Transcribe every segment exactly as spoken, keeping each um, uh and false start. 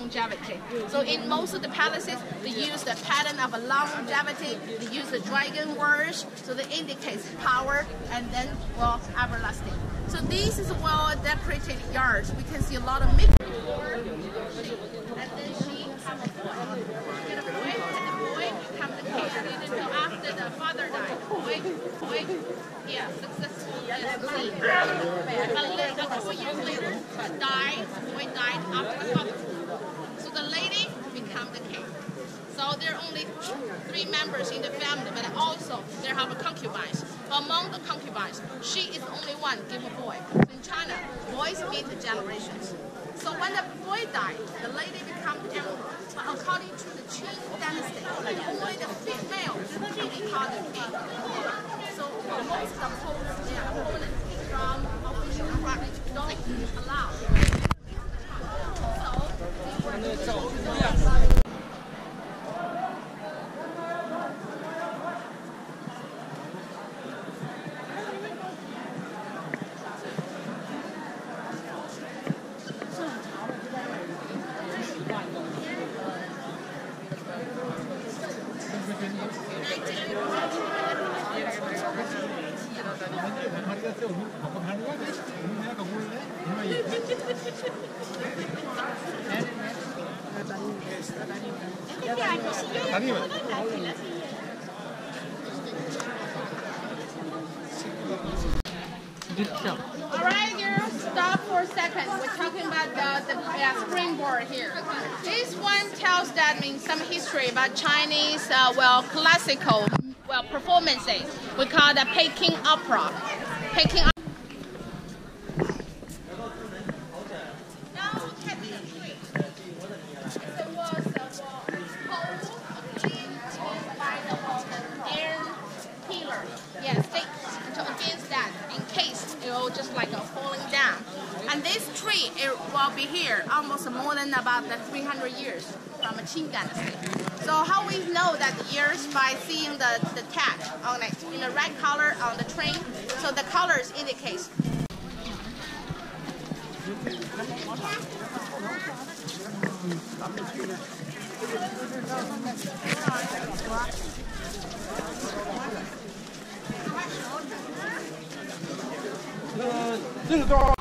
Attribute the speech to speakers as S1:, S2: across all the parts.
S1: longevity. So in most of the palaces, they use the pattern of a longevity. They use the dragon words, so that indicates power and then, well, everlasting. So this is well decorated yards. We can see a lot of mix. And then she have a boy. Get a boy, and the boy become the king. So after the father died, boy, boy, yeah, successful. Yes, see. A couple years later, died. Boy died after the father. So the lady become the king. So there are only three members in the family, but also they have a concubines. But among the concubines, she is the only one give a boy. So in China, boys meet the generations. So when the boy died, the lady becomes the emperor. But according to the Qing Dynasty, only the female can be called the king. So most of the opponents from official apartment don't allow. So they were All right, girls, stop for a second. We're talking about the, the uh, springboard here. This one tells that means some history about Chinese, uh, well, classical, well, performances. We call that Peking opera. Peking opera. Just like a falling down, and this tree it will be here almost more than about the three hundred years from a Qing Dynasty. So how we know that the years by seeing the the tag on it in the red color on the tree. So the colors indicates.
S2: Uh, 这是多少？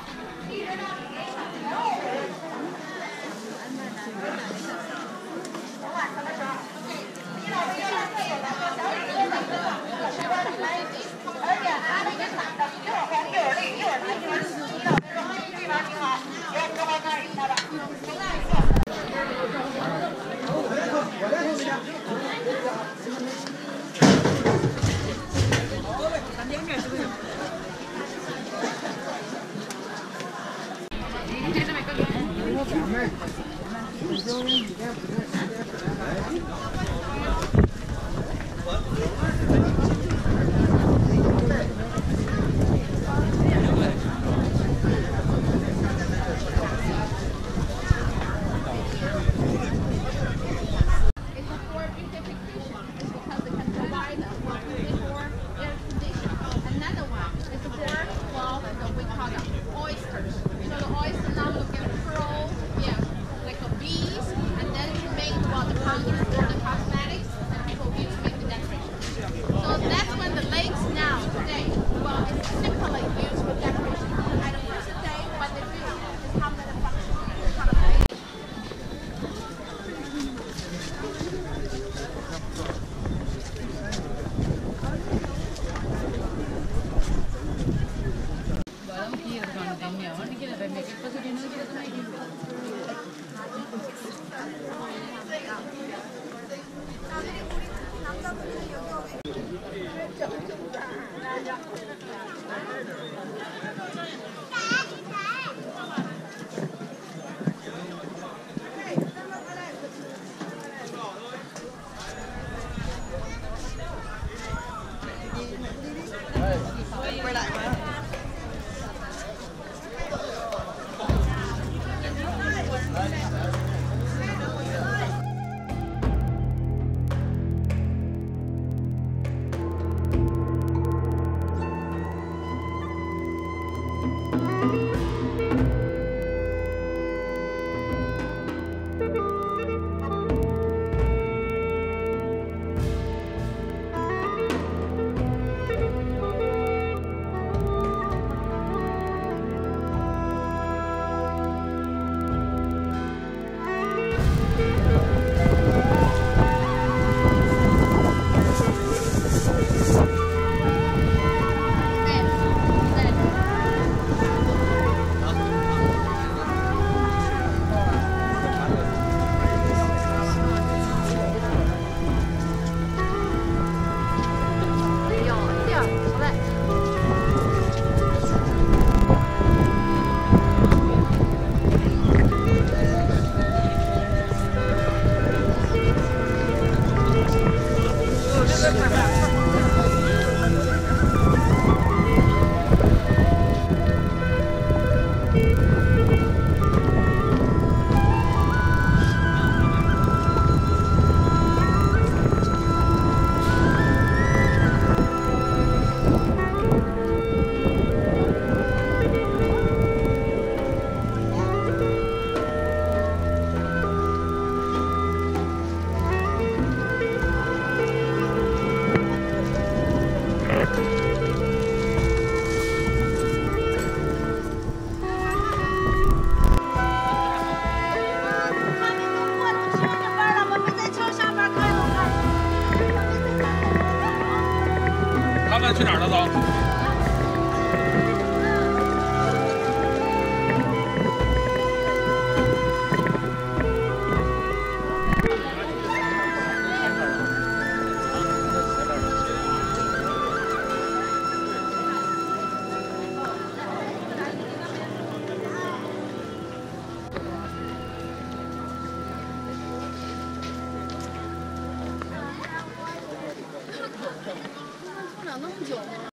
S3: 那么久吗？